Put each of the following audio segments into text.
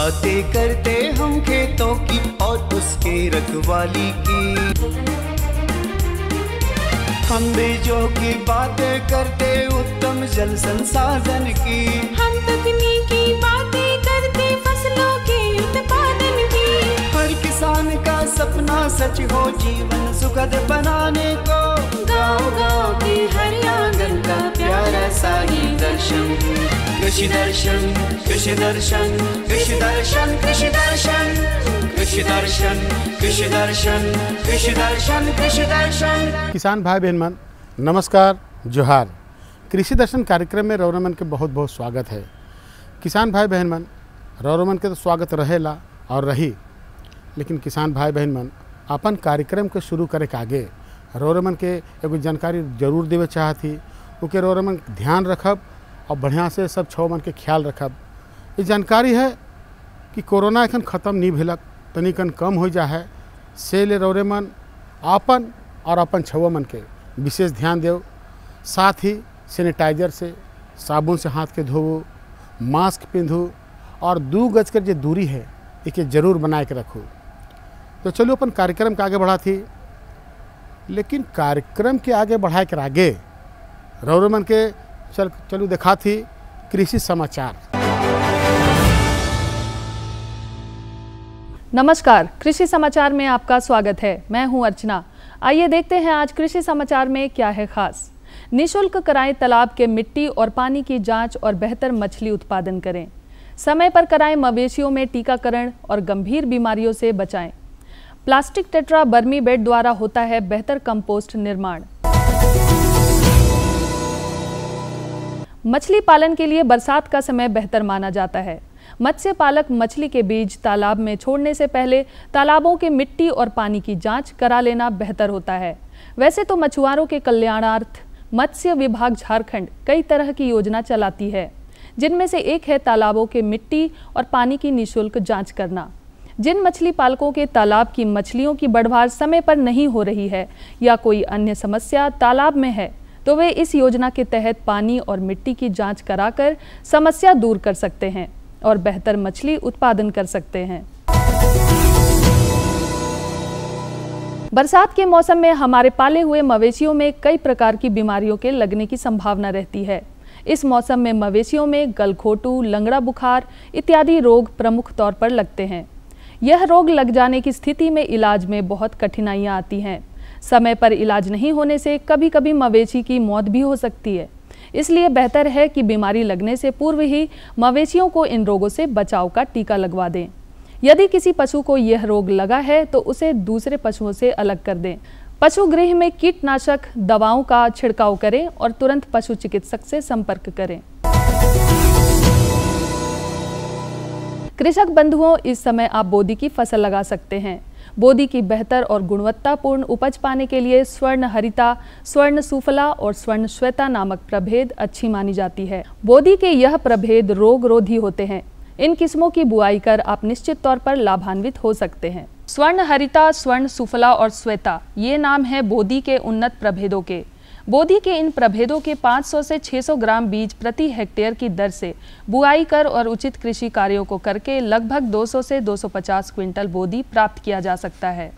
बातें करते हम खेतों की और उसके रखवाली की। हम बीजों की बातें करते उत्तम जल संसाधन की। हम तकनीकी बातें करते फसलों के उत्पादन की। हर किसान का सपना सच हो जीवन सुखद बनाने को। गाँव-गाँव के हर आंगन का प्यारा सा ये दर्शन। कृषि दर्शन, कृषि दर्शन, कृषि दर्शन, कृषि दर्शन, कृषि दर्शन, कृषि दर्शन, कृषि दर्शन, कृषि दर्शन। किसान भाई बहन मन नमस्कार, जोहार। कृषि दर्शन कार्यक्रम में रौरमन के बहुत बहुत स्वागत है। किसान भाई बहन मन रौरमन के तो स्वागत रहेला और रही, लेकिन किसान भाई बहन मन अपन कार्यक्रम के शुरू करे के आगे रौरमन के एगो जानकारी जरूर देवे चाहती। क्योंकि रौरमन ध्यान रखब और बढ़िया से सब छो मन के ख्याल रखब। ये जानकारी है कि कोरोना एखन ख़त्म नहीं भेलक, तनिकन कम हो जा है, से ले रौरमन आपन और अपन छवो मन के विशेष ध्यान देव। साथ ही सैनिटाइजर से साबुन से हाथ के धोवो, मास्क पिंधो और 2 गज कर जो दूरी है इके जरूर बनाए के रखो। तो चलो अपन कार्यक्रम के आगे बढ़ा थी, लेकिन कार्यक्रम के आगे बढ़ाए के आगे रौरमन के चलो देखा थी कृषि समाचार। नमस्कार, कृषि समाचार में आपका स्वागत है। मैं हूं अर्चना। आइए देखते हैं आज कृषि समाचार में क्या है खास। निःशुल्क कराएं तालाब के मिट्टी और पानी की जांच और बेहतर मछली उत्पादन करें। समय पर कराएं मवेशियों में टीकाकरण और गंभीर बीमारियों से बचाएं। प्लास्टिक टेट्रा बर्मी बेड द्वारा होता है बेहतर कंपोस्ट निर्माण। मछली पालन के लिए बरसात का समय बेहतर माना जाता है। मत्स्य पालक मछली के बीज तालाब में छोड़ने से पहले तालाबों के मिट्टी और पानी की जांच करा लेना बेहतर होता है। वैसे तो मछुआरों के कल्याणार्थ मत्स्य विभाग झारखंड कई तरह की योजना चलाती है, जिनमें से एक है तालाबों के मिट्टी और पानी की निःशुल्क जांच करना। जिन मछली पालकों के तालाब की मछलियों की बढ़वार समय पर नहीं हो रही है या कोई अन्य समस्या तालाब में है, तो वे इस योजना के तहत पानी और मिट्टी की जांच कराकर समस्या दूर कर सकते हैं और बेहतर मछली उत्पादन कर सकते हैं। बरसात के मौसम में हमारे पाले हुए मवेशियों में कई प्रकार की बीमारियों के लगने की संभावना रहती है। इस मौसम में मवेशियों में गलघोटू, लंगड़ा बुखार इत्यादि रोग प्रमुख तौर पर लगते हैं। यह रोग लग जाने की स्थिति में इलाज में बहुत कठिनाइयां आती हैं। समय पर इलाज नहीं होने से कभी कभी मवेशी की मौत भी हो सकती है। इसलिए बेहतर है कि बीमारी लगने से पूर्व ही मवेशियों को इन रोगों से बचाव का टीका लगवा दें। यदि किसी पशु को यह रोग लगा है तो उसे दूसरे पशुओं से अलग कर दें। पशु गृह में कीटनाशक दवाओं का छिड़काव करें और तुरंत पशु चिकित्सक से संपर्क करें। कृषक बंधुओं, इस समय आप बोदी की फसल लगा सकते हैं। बोदी की बेहतर और गुणवत्तापूर्ण उपज पाने के लिए स्वर्ण हरिता, स्वर्ण सुफला और स्वर्ण श्वेता नामक प्रभेद अच्छी मानी जाती है। बोदी के यह प्रभेद रोग रोधी होते हैं। इन किस्मों की बुआई कर आप निश्चित तौर पर लाभान्वित हो सकते हैं। स्वर्ण हरिता, स्वर्ण सुफला और श्वेता ये नाम है बोदी के उन्नत प्रभेदों के। बोदी के इन प्रभेदों के 500 से 600 ग्राम बीज प्रति हेक्टेयर की दर से बुआई कर और उचित कृषि कार्यों को करके लगभग 200 से 250 क्विंटल बोदी प्राप्त किया जा सकता है।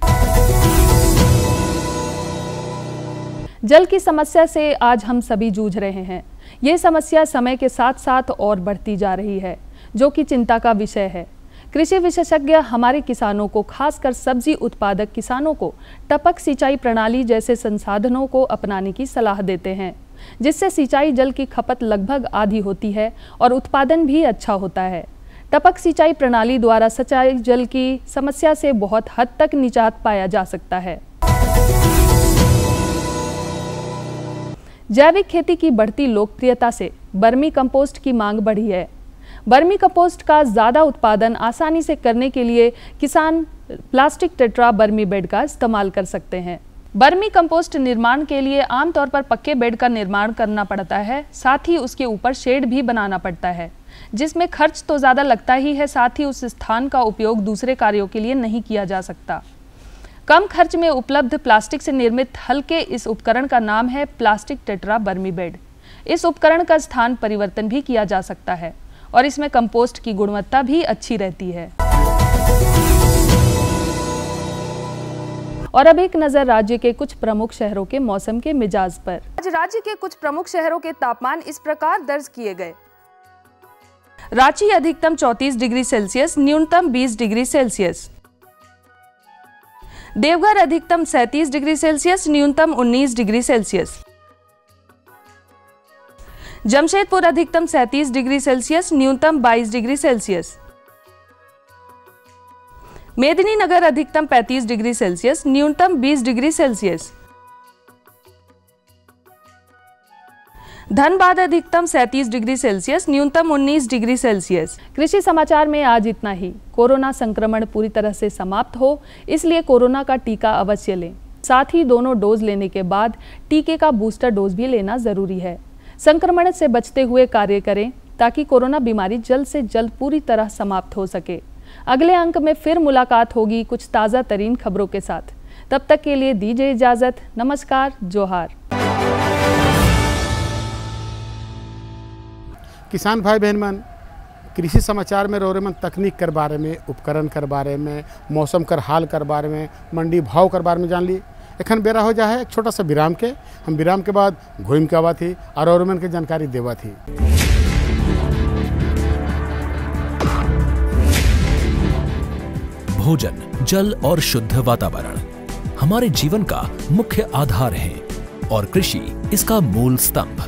जल की समस्या से आज हम सभी जूझ रहे हैं। ये समस्या समय के साथ साथ और बढ़ती जा रही है, जो कि चिंता का विषय है। कृषि विशेषज्ञ हमारे किसानों को, खासकर सब्जी उत्पादक किसानों को टपक सिंचाई प्रणाली जैसे संसाधनों को अपनाने की सलाह देते हैं, जिससे सिंचाई जल की खपत लगभग आधी होती है और उत्पादन भी अच्छा होता है। टपक सिंचाई प्रणाली द्वारा सिंचाई जल की समस्या से बहुत हद तक निजात पाया जा सकता है। जैविक खेती की बढ़ती लोकप्रियता से वर्मी कंपोस्ट की मांग बढ़ी है। वर्मी कंपोस्ट का ज़्यादा उत्पादन आसानी से करने के लिए किसान प्लास्टिक टेट्रा बर्मी बेड का इस्तेमाल कर सकते हैं। बर्मी कंपोस्ट निर्माण के लिए आमतौर पर पक्के बेड का निर्माण करना पड़ता है, साथ ही उसके ऊपर शेड भी बनाना पड़ता है, जिसमें खर्च तो ज़्यादा लगता ही है, साथ ही उस स्थान का उपयोग दूसरे कार्यों के लिए नहीं किया जा सकता। कम खर्च में उपलब्ध प्लास्टिक से निर्मित हल्के इस उपकरण का नाम है प्लास्टिक टेट्रा बर्मी बेड। इस उपकरण का स्थान परिवर्तन भी किया जा सकता है और इसमें कंपोस्ट की गुणवत्ता भी अच्छी रहती है। और अब एक नजर राज्य के कुछ प्रमुख शहरों के मौसम के मिजाज पर। आज राज्य के कुछ प्रमुख शहरों के तापमान इस प्रकार दर्ज किए गए। रांची अधिकतम 34 डिग्री सेल्सियस, न्यूनतम 20 डिग्री सेल्सियस। देवघर अधिकतम 37 डिग्री सेल्सियस, न्यूनतम 19 डिग्री सेल्सियस। जमशेदपुर अधिकतम 37 डिग्री सेल्सियस, न्यूनतम 22 डिग्री सेल्सियस। मेदिनीनगर अधिकतम 35 डिग्री सेल्सियस, न्यूनतम 20 डिग्री सेल्सियस। धनबाद अधिकतम 37 डिग्री सेल्सियस, न्यूनतम 19 डिग्री सेल्सियस। कृषि समाचार में आज इतना ही। कोरोना संक्रमण पूरी तरह से समाप्त हो, इसलिए कोरोना का टीका अवश्य लें। साथ ही दोनों डोज लेने के बाद टीके का बूस्टर डोज भी लेना जरूरी है। संक्रमण से बचते हुए कार्य करें ताकि कोरोना बीमारी जल्द से जल्द पूरी तरह समाप्त हो सके। अगले अंक में फिर मुलाकात होगी कुछ ताज़ा तरीन खबरों के साथ। तब तक के लिए दीजिए इजाजत। नमस्कार, जोहार। किसान भाई बहन मन, कृषि समाचार में रोरेमन तकनीक कर बारे में, उपकरण कर बारे में, मौसम कर हाल कर बारे में, मंडी भाव कर बारे में जान ली। एखन बेरा हो जाए एक छोटा सा विराम के। हम विराम के बाद घूम के आवा थी और रोरेमन के जानकारी देवा थी। भोजन, जल और शुद्ध वातावरण हमारे जीवन का मुख्य आधार है और कृषि इसका मूल स्तंभ।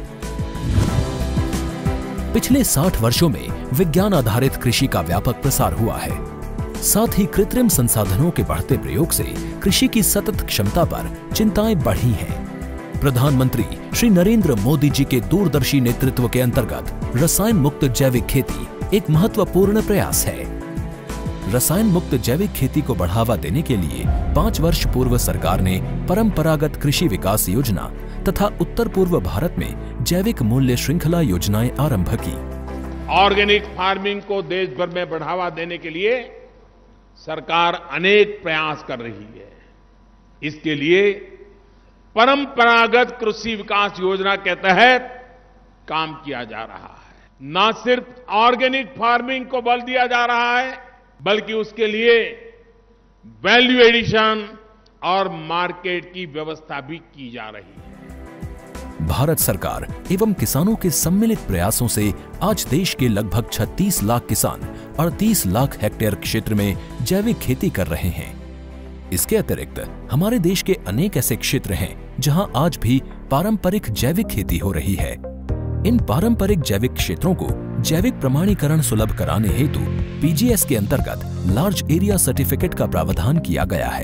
पिछले 60 वर्षों में विज्ञान आधारित कृषि का व्यापक प्रसार हुआ है। साथ ही कृत्रिम संसाधनों के बढ़ते प्रयोग से कृषि की सतत क्षमता पर चिंताएं बढ़ी हैं। प्रधानमंत्री श्री नरेंद्र मोदी जी के दूरदर्शी नेतृत्व के अंतर्गत रसायन मुक्त जैविक खेती एक महत्वपूर्ण प्रयास है। रसायन मुक्त जैविक खेती को बढ़ावा देने के लिए 5 वर्ष पूर्व सरकार ने परंपरागत कृषि विकास योजना तथा उत्तर पूर्व भारत में जैविक मूल्य श्रृंखला योजनाएं आरंभ की। ऑर्गेनिक फार्मिंग को देश भर में बढ़ावा देने के लिए सरकार अनेक प्रयास कर रही है। इसके लिए परंपरागत कृषि विकास योजना के तहत काम किया जा रहा है। न सिर्फ ऑर्गेनिक फार्मिंग को बल दिया जा रहा है, बल्कि उसके लिए वैल्यू एडिशन और मार्केट की व्यवस्था भी की जा रही है। भारत सरकार एवं किसानों के सम्मिलित प्रयासों से आज देश के लगभग 36 लाख किसान 38 लाख हेक्टेयर क्षेत्र में जैविक खेती कर रहे हैं। इसके अतिरिक्त हमारे देश के अनेक ऐसे क्षेत्र हैं जहां आज भी पारंपरिक जैविक खेती हो रही है। इन पारंपरिक जैविक क्षेत्रों को जैविक प्रमाणीकरण सुलभ कराने हेतु पीजीएस के अंतर्गत लार्ज एरिया सर्टिफिकेट का प्रावधान किया गया है।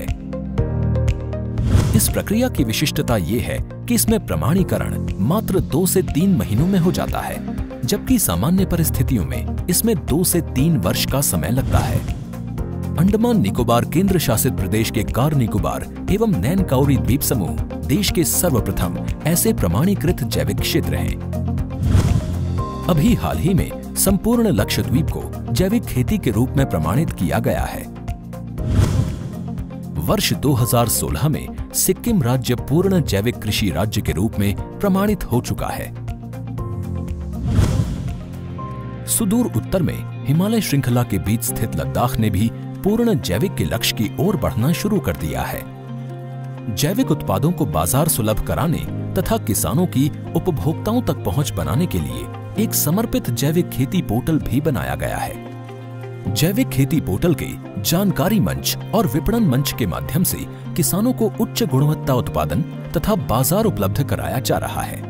इस प्रक्रिया की विशिष्टता ये है कि इसमें प्रमाणीकरण मात्र 2 से 3 महीनों में हो जाता है, जबकि सामान्य परिस्थितियों में इसमें 2 से 3 वर्ष का समय लगता है। अंडमान निकोबार केंद्र शासित प्रदेश के कार निकोबार एवं नैन काउरी द्वीप समूह देश के सर्वप्रथम ऐसे प्रमाणीकृत जैविक क्षेत्र हैं। अभी हाल ही में संपूर्ण लक्षद्वीप को जैविक खेती के रूप में प्रमाणित किया गया है। वर्ष 2016 में सिक्किम राज्य पूर्ण जैविक कृषि राज्य के रूप में प्रमाणित हो चुका है। सुदूर उत्तर में हिमालय श्रृंखला के बीच स्थित लद्दाख ने भी पूर्ण जैविक के लक्ष्य की ओर बढ़ना शुरू कर दिया है। जैविक उत्पादों को बाजार सुलभ कराने तथा किसानों की उपभोक्ताओं तक पहुंच बनाने के लिए एक समर्पित जैविक खेती पोर्टल भी बनाया गया है। जैविक खेती पोर्टल के जानकारी मंच और विपणन मंच के माध्यम से किसानों को उच्च गुणवत्ता उत्पादन तथा बाजार उपलब्ध कराया जा रहा है।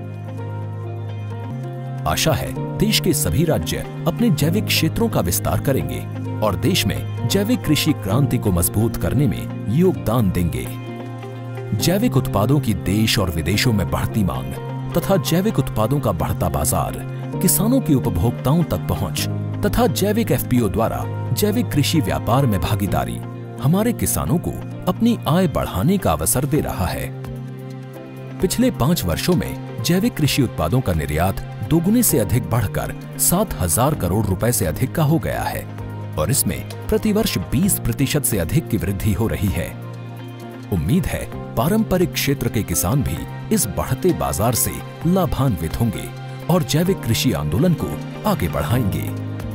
आशा है देश के सभी राज्य अपने जैविक क्षेत्रों का विस्तार करेंगे और देश में जैविक कृषि क्रांति को मजबूत करने में योगदान देंगे। जैविक उत्पादों की देश और विदेशों में बढ़ती मांग तथा जैविक उत्पादों का बढ़ता बाजार, किसानों की उपभोक्ताओं तक पहुंच तथा जैविक एफपीओ द्वारा जैविक कृषि व्यापार में भागीदारी हमारे किसानों को अपनी आय बढ़ाने का अवसर दे रहा है। पिछले 5 वर्षों में जैविक कृषि उत्पादों का निर्यात दोगुने से अधिक बढ़कर 7,000 करोड़ रुपए से अधिक का हो गया है और इसमें प्रतिवर्ष 20% से अधिक की वृद्धि हो रही है। उम्मीद है पारंपरिक क्षेत्र के किसान भी इस बढ़ते बाजार से लाभान्वित होंगे और जैविक कृषि आंदोलन को आगे बढ़ाएंगे।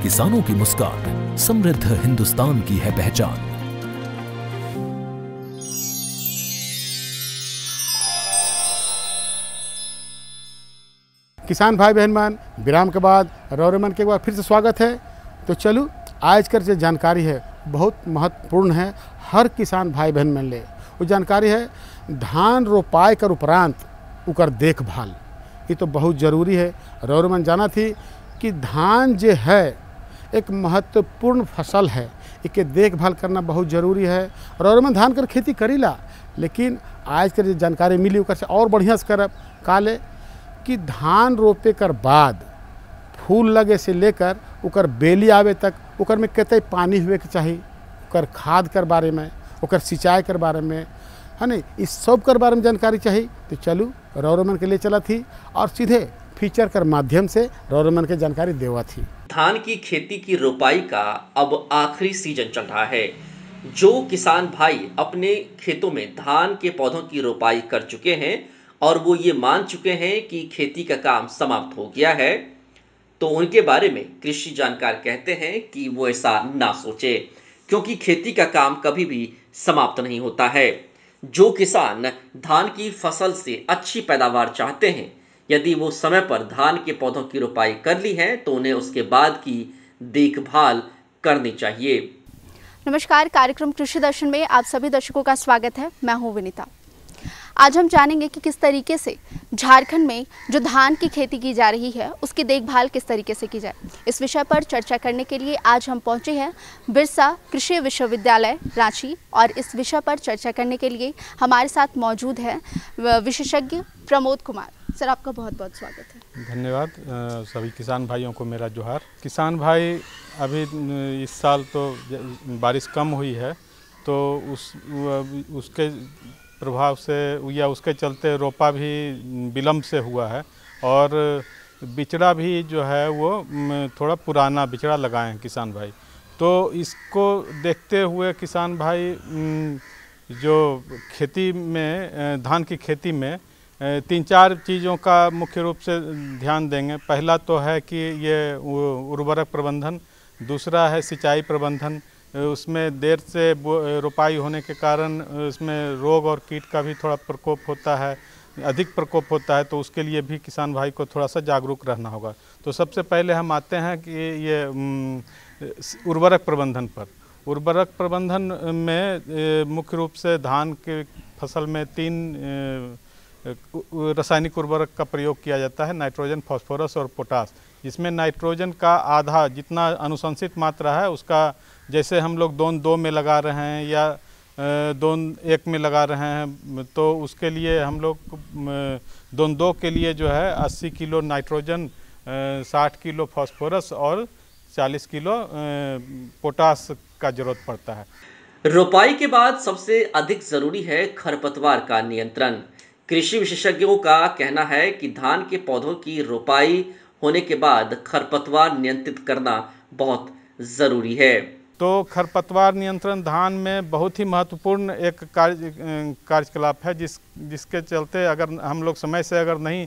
किसानों की मुस्कान समृद्ध हिंदुस्तान की है पहचान। किसान भाई बहन, विराम के बाद रौरमन के एक बार फिर से स्वागत है। तो चलो आज कर जो जानकारी है बहुत महत्वपूर्ण है, हर किसान भाई बहन मन ले वो जानकारी है धान रोपाई कर उपरांत उकर देखभाल, ये तो बहुत ज़रूरी है। रौरमन जाना थी कि धान जो है एक महत्वपूर्ण फसल है, इसके देखभाल करना बहुत ज़रूरी है। रौरमन धान कर खेती करीला, लेकिन आज कर जो जानकारी मिली उकर से और बढ़िया से करब काले कि धान रोपे कर बाद फूल लगे से लेकर उकर बेली आवे तक उकर में कते पानी हुए के चाहिए, उकर खाद कर बारे में, उकर सिंचाई कर बारे में, है नहीं, इस सब कर बारे में जानकारी चाहिए। तो चलू रौरमन के लिए चला थी और सीधे फीचर कर माध्यम से रौरमन के जानकारी देवा थी। धान की खेती की रोपाई का अब आखिरी सीजन चल रहा है। जो किसान भाई अपने खेतों में धान के पौधों की रोपाई कर चुके हैं और वो ये मान चुके हैं कि खेती का काम समाप्त हो गया है, तो उनके बारे में कृषि जानकार कहते हैं कि वो ऐसा ना सोचे, क्योंकि खेती का काम कभी भी समाप्त नहीं होता है। जो किसान धान की फसल से अच्छी पैदावार चाहते हैं, यदि वो समय पर धान के पौधों की रोपाई कर ली है तो उन्हें उसके बाद की देखभाल करनी चाहिए। नमस्कार, कार्यक्रम कृषि दर्शन में आप सभी दर्शकों का स्वागत है। मैं हूं विनीता। आज हम जानेंगे कि किस तरीके से झारखंड में जो धान की खेती की जा रही है उसकी देखभाल किस तरीके से की जाए। इस विषय पर चर्चा करने के लिए आज हम पहुंचे हैं बिरसा कृषि विश्वविद्यालय रांची, और इस विषय पर चर्चा करने के लिए हमारे साथ मौजूद है विशेषज्ञ प्रमोद कुमार। सर, आपका बहुत बहुत स्वागत है। धन्यवाद। सभी किसान भाइयों को मेरा जोहार। किसान भाई अभी इस साल तो बारिश कम हुई है, तो उसके प्रभाव से या उसके चलते रोपा भी विलम्ब से हुआ है और बिचड़ा भी जो है वो थोड़ा पुराना बिचड़ा लगाए हैं किसान भाई। तो इसको देखते हुए किसान भाई जो खेती में धान की खेती में 3-4 चीज़ों का मुख्य रूप से ध्यान देंगे। पहला तो है कि ये उर्वरक प्रबंधन, दूसरा है सिंचाई प्रबंधन। उसमें देर से रोपाई होने के कारण उसमें रोग और कीट का भी थोड़ा प्रकोप होता है, अधिक प्रकोप होता है, तो उसके लिए भी किसान भाई को थोड़ा सा जागरूक रहना होगा। तो सबसे पहले हम आते हैं कि ये उर्वरक प्रबंधन पर। उर्वरक प्रबंधन में मुख्य रूप से धान के फसल में 3 रासायनिक उर्वरक का प्रयोग किया जाता है, नाइट्रोजन, फास्फोरस और पोटास। इसमें नाइट्रोजन का आधा जितना अनुशंसित मात्रा है उसका, जैसे हम लोग 2 में लगा रहे हैं या 2-1 में लगा रहे हैं, तो उसके लिए हम लोग 2 के लिए जो है 80 किलो नाइट्रोजन, 60 किलो फास्फोरस और 40 किलो पोटास का जरूरत पड़ता है। रोपाई के बाद सबसे अधिक जरूरी है खरपतवार का नियंत्रण। कृषि विशेषज्ञों का कहना है कि धान के पौधों की रोपाई होने के बाद खरपतवार नियंत्रित करना बहुत ज़रूरी है। तो खरपतवार नियंत्रण धान में बहुत ही महत्वपूर्ण एक कार्यकलाप है, जिसके चलते अगर हम लोग समय से अगर नहीं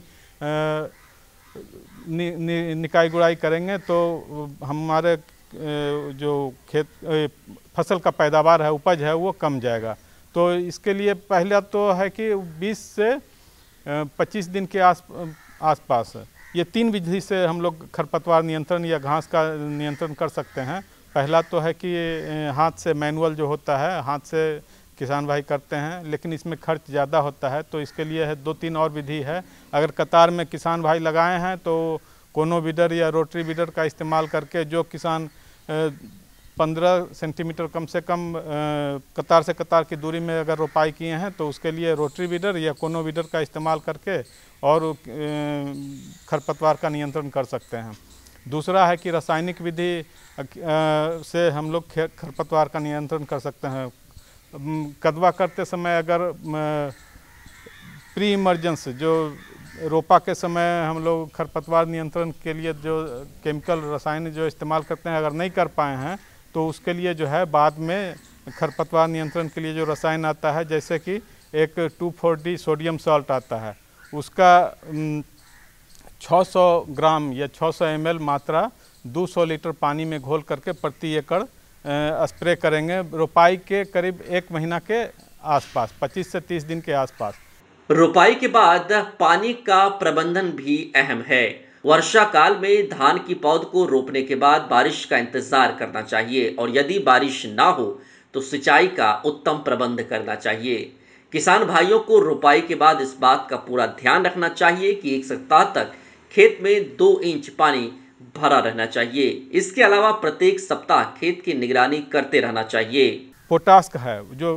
निकाई गुड़ाई करेंगे तो हमारे जो फसल का पैदावार है, उपज है, वो कम जाएगा। तो इसके लिए पहला तो है कि 20 से 25 दिन के आसपास ये 3 विधि से हम लोग खरपतवार नियंत्रण या घास का नियंत्रण कर सकते हैं। पहला तो है कि हाथ से मैनुअल जो होता है, हाथ से किसान भाई करते हैं, लेकिन इसमें खर्च ज़्यादा होता है, तो इसके लिए है 2-3 और विधि है। अगर कतार में किसान भाई लगाए हैं तो कोनो वीडर या रोटरी वीडर का इस्तेमाल करके, जो किसान 15 सेंटीमीटर कम से कम कतार से कतार की दूरी में अगर रोपाई किए हैं तो उसके लिए रोटरी वीडर या कोनो वीडर का इस्तेमाल करके और खरपतवार का नियंत्रण कर सकते हैं। दूसरा है कि रासायनिक विधि से हम लोग खरपतवार का नियंत्रण कर सकते हैं। कदवा करते समय अगर प्री इमरजेंस जो रोपा के समय हम लोग खरपतवार नियंत्रण के लिए जो केमिकल रसायन जो इस्तेमाल करते हैं, अगर नहीं कर पाए हैं तो उसके लिए जो है बाद में खरपतवार नियंत्रण के लिए जो रसायन आता है, जैसे कि एक 2,4-D सोडियम सॉल्ट आता है, उसका 600 ग्राम या 600 ml मात्रा 200 लीटर पानी में घोल करके प्रति एकड़ स्प्रे करेंगे रोपाई के करीब 1 महीना के आसपास, 25 से 30 दिन के आसपास। रोपाई के बाद पानी का प्रबंधन भी अहम है। वर्षा काल में धान की पौध को रोपने के बाद बारिश का इंतजार करना चाहिए और यदि बारिश ना हो तो सिंचाई का उत्तम प्रबंध करना चाहिए। किसान भाइयों को रोपाई के बाद इस बात का पूरा ध्यान रखना चाहिए कि 1 सप्ताह तक खेत में 2 इंच पानी भरा रहना चाहिए। इसके अलावा प्रत्येक सप्ताह खेत की निगरानी करते रहना चाहिए। पोटास का है जो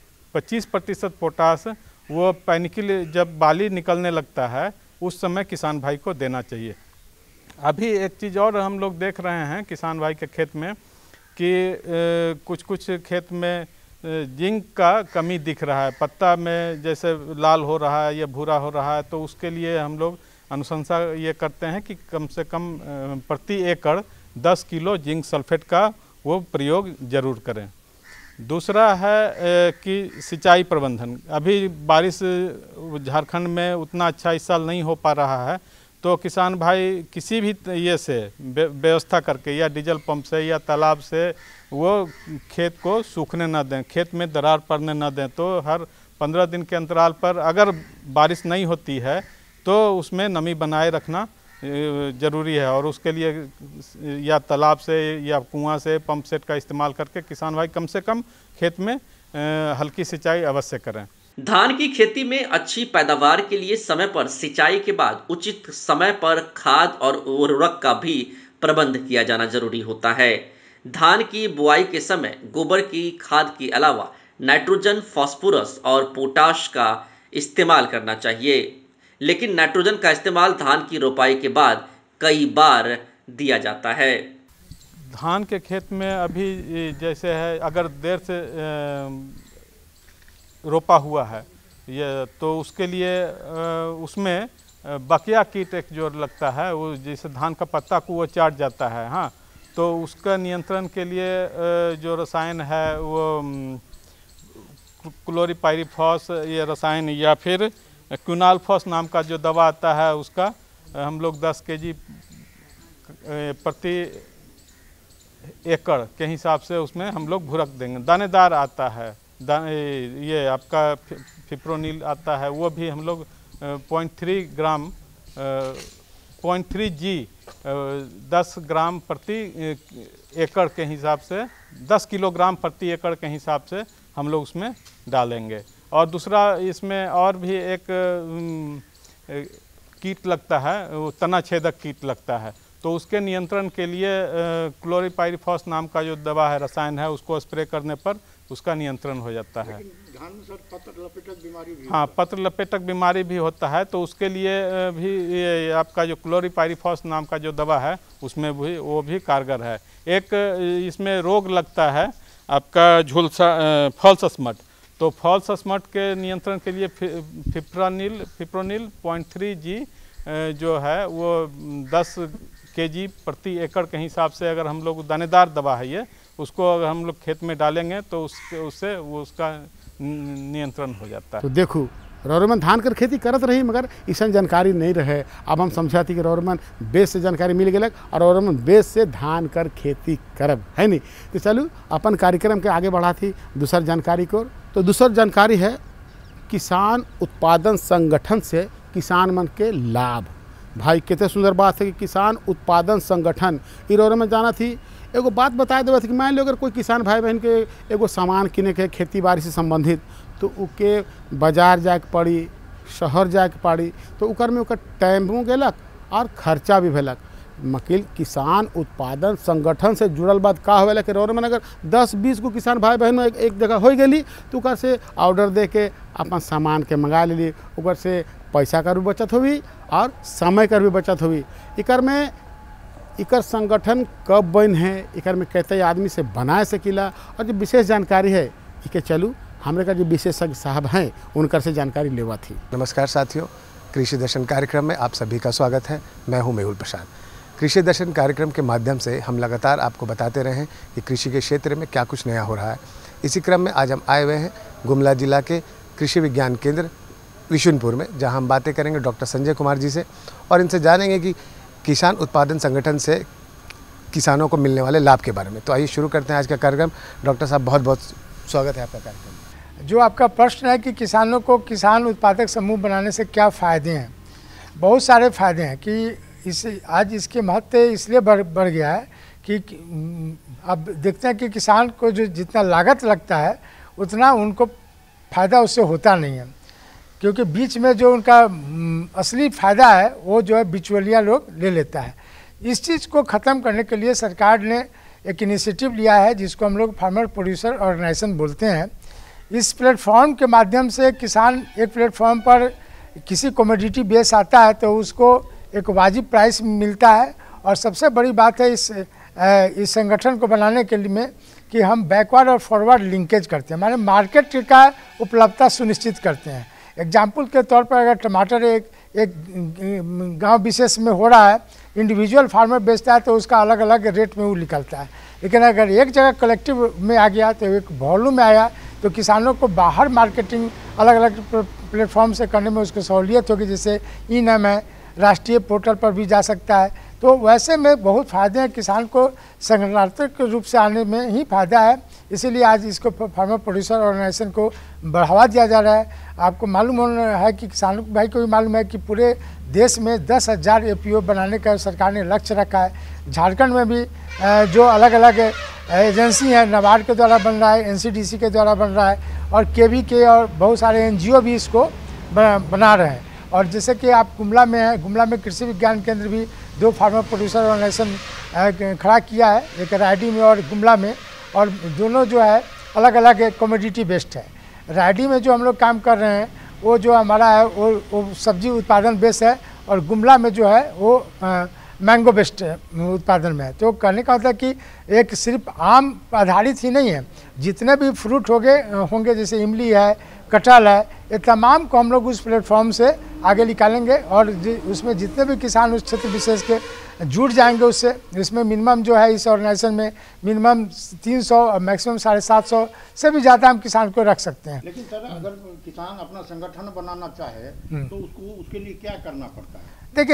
25% पोटास वो पैनिकल जब बाली निकलने लगता है उस समय किसान भाई को देना चाहिए। अभी एक चीज़ और हम लोग देख रहे हैं किसान भाई के खेत में कि कुछ खेत में जिंक का कमी दिख रहा है, पत्ता में जैसे लाल हो रहा है या भूरा हो रहा है, तो उसके लिए हम लोग अनुशंसा ये करते हैं कि कम से कम प्रति एकड़ 10 किलो जिंक सल्फेट का वो प्रयोग जरूर करें। दूसरा है कि सिंचाई प्रबंधन। अभी बारिश झारखंड में उतना अच्छा इस साल नहीं हो पा रहा है, तो किसान भाई किसी भी ये से व्यवस्था करके या डीजल पंप से या तालाब से वो खेत को सूखने ना दें, खेत में दरार पड़ने ना दें। तो हर 15 दिन के अंतराल पर अगर बारिश नहीं होती है तो उसमें नमी बनाए रखना ज़रूरी है और उसके लिए या तालाब से या कुआं से पंप सेट का इस्तेमाल करके किसान भाई कम से कम खेत में हल्की सिंचाई अवश्य करें। धान की खेती में अच्छी पैदावार के लिए समय पर सिंचाई के बाद उचित समय पर खाद और उर्वरक का भी प्रबंध किया जाना जरूरी होता है। धान की बुआई के समय गोबर की खाद के अलावा नाइट्रोजन, फास्फोरस और पोटाश का इस्तेमाल करना चाहिए, लेकिन नाइट्रोजन का इस्तेमाल धान की रोपाई के बाद कई बार दिया जाता है। धान के खेत में अभी जैसे है अगर देर से रोपा हुआ है ये, तो उसके लिए उसमें बकिया कीट एक जो लगता है वो जैसे धान का पत्ता को वो चाट जाता है। हाँ, तो उसका नियंत्रण के लिए जो रसायन है वो क्लोरीपाइरीफॉस ये रसायन या फिर क्विनालफॉस नाम का जो दवा आता है उसका हम लोग 10 kg प्रति एकड़ के हिसाब से उसमें हम लोग भुरक देंगे। दानेदार आता है ये आपका फिप्रोनिल आता है, वो भी हम लोग 0.3 ग्राम 0.3 G 10 ग्राम प्रति एकड़ के हिसाब से 10 किलोग्राम प्रति एकड़ के हिसाब से हम लोग उसमें डालेंगे। और दूसरा इसमें और भी एक कीट लगता है, वो तना छेदक कीट लगता है, तो उसके नियंत्रण के लिए क्लोरीपाइरीफॉस नाम का जो दवा है रसायन है उसको स्प्रे करने पर उसका नियंत्रण हो जाता है। धान में सर पत्र लपेटक बीमारी भी हाँ, पत्र लपेटक बीमारी भी होता है, तो उसके लिए भी ये आपका जो क्लोरीपाइरीफॉस नाम का जो दवा है उसमें भी वो भी कारगर है। एक इसमें रोग लगता है आपका झुलसा फॉल्स स्मट, तो फॉल्स स्मट के नियंत्रण के लिए फिप्रोनिल 0.3 G जो है वो 10 kg प्रति एकड़ के हिसाब से अगर हम लोग दानेदार दवा है ये उसको अगर हम लोग खेत में डालेंगे तो उससे वो उसका नियंत्रण हो जाता है। तो देखो रौरमन धान कर खेती करत रही मगर ऐसा जानकारी नहीं रहे। अब हम समझा थी कि रौरमन बेस से जानकारी मिल गया और रौरमन बेस से धान कर खेती करब है नहीं। तो चलू अपन कार्यक्रम के आगे बढ़ा थी दूसर जानकारी को। तो दूसर जानकारी है किसान उत्पादन संगठन से किसान मन के लाभ। भाई कितने सुंदर बात है कि किसान उत्पादन संगठन ई रौरमन जाना थी। एगो बात बता देवे कि मान लो अगर कोई किसान भाई बहन के एगो सामान किने के खेती बाड़ी से संबंधित तो उके बाजार जाके पड़ी, शहर जाके पड़ी, तो उकर में उकर टाइमो गेलक और खर्चा भी भेलक। मकील किसान उत्पादन संगठन से जुड़ल बात का होवेला कि रौरमन अगर 10-20 को किसान भाई बहन एक जगह हो गई तो उकर से ऑर्डर दे के अपन सामान के मंगा ली, उकर से पैसा का भी बचत हुई और समय का भी बचत हुई। इकर में इकर संगठन कब बन है, इकर में कहते आदमी से बना सकीला और जो विशेष जानकारी है इके चलू हमारे का जो विशेषज्ञ साहब हैं उनकर से जानकारी लेवा थी। नमस्कार साथियों, कृषि दर्शन कार्यक्रम में आप सभी का स्वागत है। मैं हूं मेहुल प्रसाद। कृषि दर्शन कार्यक्रम के माध्यम से हम लगातार आपको बताते रहे हैं कि कृषि के क्षेत्र में क्या कुछ नया हो रहा है। इसी क्रम में आज हम आए हुए हैं गुमला जिला के कृषि विज्ञान केंद्र विशुनपुर में, जहाँ हम बातें करेंगे डॉक्टर संजय कुमार जी से और इनसे जानेंगे कि किसान उत्पादन संगठन से किसानों को मिलने वाले लाभ के बारे में। तो आइए शुरू करते हैं आज का कार्यक्रम। डॉक्टर साहब बहुत बहुत स्वागत है आपका कार्यक्रम में। जो आपका प्रश्न है कि किसानों को किसान उत्पादक समूह बनाने से क्या फ़ायदे हैं, बहुत सारे फ़ायदे हैं कि इसे आज इसके महत्व इसलिए बढ़ गया है कि अब देखते हैं कि किसान को जो जितना लागत लगता है उतना उनको फ़ायदा उससे होता नहीं है, क्योंकि बीच में जो उनका असली फ़ायदा है वो जो है बिचौलिया लोग ले लेता है। इस चीज़ को ख़त्म करने के लिए सरकार ने एक इनिशिएटिव लिया है जिसको हम लोग फार्मर प्रोड्यूसर ऑर्गेनाइजेशन बोलते हैं। इस प्लेटफॉर्म के माध्यम से किसान एक प्लेटफॉर्म पर किसी कमोडिटी बेस आता है तो उसको एक वाजिब प्राइस मिलता है। और सबसे बड़ी बात है इस संगठन को बनाने के लिए कि हम बैकवर्ड और फॉरवर्ड लिंकेज करते हैं, माने मार्केट का उपलब्धता सुनिश्चित करते हैं। एग्जाम्पल के तौर पर अगर टमाटर एक गांव विशेष में हो रहा है, इंडिविजुअल फार्मर बेचता है तो उसका अलग अलग रेट में वो निकलता है, लेकिन अगर एक जगह कलेक्टिव में आ गया तो एक वॉल्यूम में आया तो किसानों को बाहर मार्केटिंग अलग अलग प्लेटफॉर्म से करने में उसको सहूलियत होगी। जैसे ई-नाम है, राष्ट्रीय पोर्टल पर भी जा सकता है। तो वैसे में बहुत फ़ायदे हैं, किसान को संगठनात्मक रूप से आने में ही फ़ायदा है। इसीलिए आज इसको फार्मर प्रोड्यूसर ऑर्गेनाइजेशन को बढ़ावा दिया जा रहा है। आपको मालूम होना है कि किसानों भाई को भी मालूम है कि पूरे देश में 10,000 APO बनाने का सरकार ने लक्ष्य रखा है। झारखंड में भी जो अलग अलग एजेंसी हैं, नाबार्ड के द्वारा बन रहा है, NCDC के द्वारा बन रहा है और KVK और बहुत सारे NGO भी इसको बना रहे हैं। और जैसे कि आप गुमला में हैं, गुमला में कृषि विज्ञान केंद्र भी 2 फार्मर प्रोड्यूसर ऑर्गेनाइजेशन खड़ा किया है, एक रायडी में और गुमला में, और दोनों जो है अलग अलग कमोडिटी बेस्ड है। रायडी में जो हम लोग काम कर रहे हैं वो जो हमारा है वो सब्जी उत्पादन बेस्ड है और गुमला में जो है वो मैंगो बेस्ड उत्पादन में है। तो कहने का मतलब कि एक सिर्फ आम आधारित ही नहीं है, जितने भी फ्रूट होंगे जैसे इमली है, कटहल है, ये तमाम को हम लोग उस प्लेटफॉर्म से आगे निकालेंगे और उसमें जितने भी किसान उस क्षेत्र विशेष के जुड़ जाएंगे उससे, इसमें मिनिमम जो है इस ऑर्गेनाइजेशन में मिनिमम 300 और मैक्सिमम 750 से भी ज़्यादा हम किसान को रख सकते हैं। लेकिन सर अगर किसान अपना संगठन बनाना चाहे तो उसके लिए क्या करना पड़ता है? देखिए,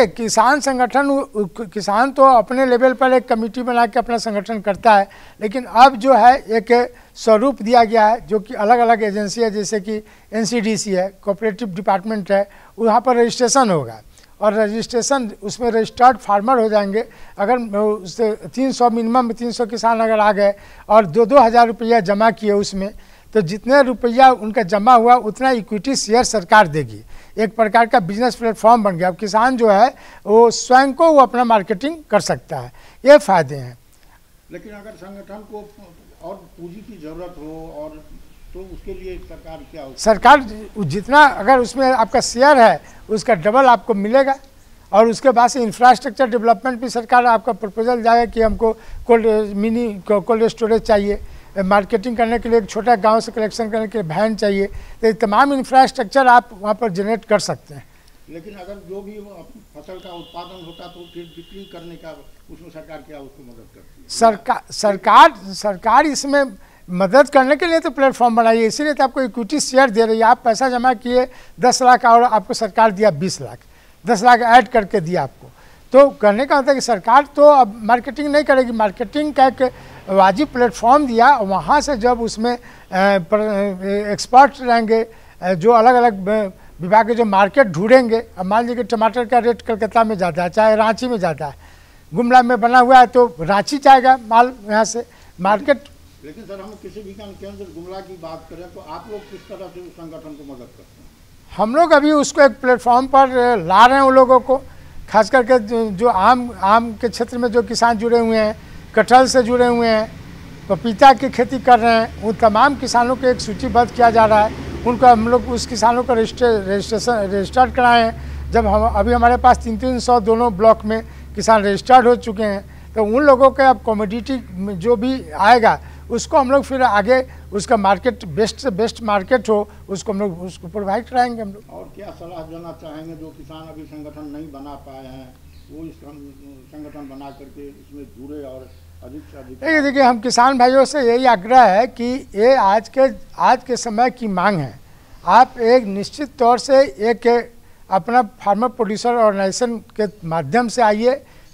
किसान तो अपने लेवल पर एक कमेटी बना के अपना संगठन करता है, लेकिन अब जो है एक स्वरूप दिया गया है जो कि अलग अलग एजेंसी है, जैसे कि NCDC है, कोऑपरेटिव डिपार्टमेंट है, वहाँ पर रजिस्ट्रेशन होगा और रजिस्ट्रेशन उसमें रजिस्टर्ड फार्मर हो जाएंगे। अगर उससे 300 मिनिमम 300 किसान अगर आ गए और 2-2 हज़ार रुपया जमा किए उसमें, तो जितने रुपया उनका जमा हुआ उतना इक्विटी शेयर सरकार देगी। एक प्रकार का बिजनेस प्लेटफॉर्म बन गया। अब किसान जो है वो स्वयं को वो अपना मार्केटिंग कर सकता है, ये फ़ायदे हैं। लेकिन अगर संगठन को और पूंजी की ज़रूरत हो और तो उसके लिए सरकार क्या हो? सरकार जितना अगर उसमें आपका शेयर है उसका डबल आपको मिलेगा और उसके बाद से इंफ्रास्ट्रक्चर डेवलपमेंट भी सरकार आपका प्रपोजल जाएगा कि हमको कोल्ड स्टोरेज चाहिए, मार्केटिंग करने के लिए एक छोटा गांव से कलेक्शन करने के लिए वैन चाहिए, तो तमाम इंफ्रास्ट्रक्चर आप वहां पर जनरेट कर सकते हैं। लेकिन अगर जो भी फसल का उत्पादन होता तो फिर बिक्री करने का उसमें सरकार क्या उसको मदद करती है? सरकार इसमें मदद करने के लिए तो प्लेटफॉर्म बनाई है, इसीलिए तो आपको इक्विटी शेयर दे रही है। आप पैसा जमा किए 10 लाख और आपको सरकार दिया 20 लाख, 10 लाख ऐड करके दिया आपको। तो कहने का मतलब कि सरकार तो अब मार्केटिंग नहीं करेगी, मार्केटिंग का एक वाजिब प्लेटफॉर्म दिया, वहाँ से जब उसमें एक्सपर्ट रहेंगे जो अलग अलग विभाग के जो मार्केट ढूंढेंगे। अब मान लीजिए कि टमाटर का रेट कलकत्ता में ज़्यादा है, चाहे रांची में ज़्यादा है, गुमला में बना हुआ है तो रांची जाएगा माल यहाँ से मार्केट। लेकिन सर हम किसी विज्ञान केंद्र गुमला की बात करें तो आप लोग किस तरह से उस संगठन को मदद करते हैं? हम लोग अभी उसको एक प्लेटफॉर्म पर ला रहे हैं उन लोगों को, खास करके जो आम के क्षेत्र में जो किसान जुड़े हुए हैं, कटहल से जुड़े हुए हैं, पपीता की खेती कर रहे हैं, उन तमाम किसानों को एक सूचीबद्ध किया जा रहा है। उनको हम लोग उस किसानों को रजिस्टर्ड कराए हैं। जब हम अभी हमारे पास 300 दोनों ब्लॉक में किसान रजिस्टर्ड हो चुके हैं, तो उन लोगों के अब कमोडिटी जो भी आएगा उसको हम लोग फिर आगे उसका मार्केट बेस्ट से बेस्ट मार्केट हो उसको हम लोग उसको प्रोवाइड कराएंगे हम लोग। और क्या सलाह देना चाहेंगे जो किसान अभी संगठन नहीं बना पाए हैं, वो इस संगठन बना करके इसमें जुड़े और अधिक से अधिक? देखिए, हम किसान भाइयों से यही आग्रह है कि ये आज के समय की मांग है। आप एक निश्चित तौर से एक अपना फार्मर प्रोड्यूसर ऑर्गेनाइजेशन के माध्यम से आइए,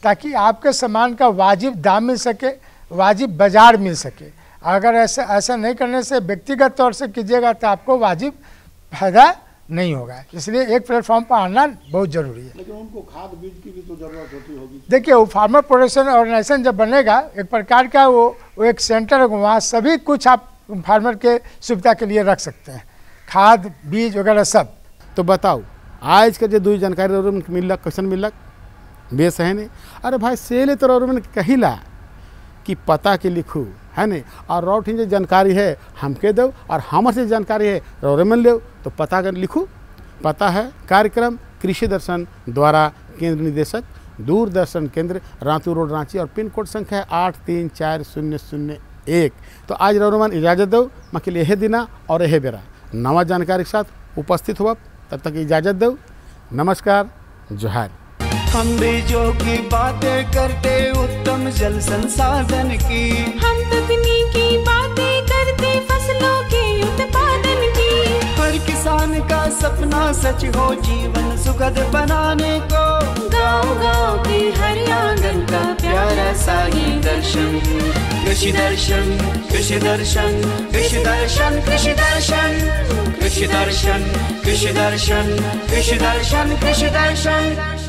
ताकि आपके सामान का वाजिब दाम मिल सके, वाजिब बाजार मिल सके। अगर ऐसा नहीं करने से व्यक्तिगत तौर से कीजिएगा तो आपको वाजिब फायदा नहीं होगा। इसलिए एक प्लेटफॉर्म पर आना बहुत ज़रूरी है। लेकिन उनको खाद बीज की भी तो ज़रूरत होती होगी। देखिए, वो फार्मर प्रोडक्शन ऑर्गेनाइजेशन जब बनेगा एक प्रकार का, वो एक सेंटर है, वहाँ सभी कुछ आप फार्मर के सुविधा के लिए रख सकते हैं, खाद बीज वगैरह सब। तो बताओ आज का जो दुई जानकारी रोरमन के मिलक क्वेश्चन मिलक बेस है नहीं। अरे भाई सेले तो रोरमन कहिला कि पता के लिखू है नहीं, और रौठ जो जानकारी है हमके दो और हमारे से जानकारी है रोरमन ले, तो पता कर लिखू। पता है कार्यक्रम कृषि दर्शन द्वारा केंद्र निदेशक दूरदर्शन केंद्र रातू रोड रांची और पिन कोड संख्या है 834001। तो आज रोरमन इजाज़त दो मैं यह दिना और यह बेरा नवा जानकारी के साथ उपस्थित हुआ। तब तक इजाज़त दो, नमस्कार, जोहार। हम बीजों की बातें करते उत्तम जल संसाधन की, हम तकनीकी बातें करते फसलों के उत्पादन की। हर किसान का सपना सच हो जीवन सुखद बनाने को, गाँव-गाँव के हर आंगन का प्यारा सा ये दर्शन। कृषि दर्शन, कृषि दर्शन, कृषि दर्शन, कृषि दर्शन, कृषि दर्शन, कृषि दर्शन, कृषि दर्शन, कृषि दर्शन।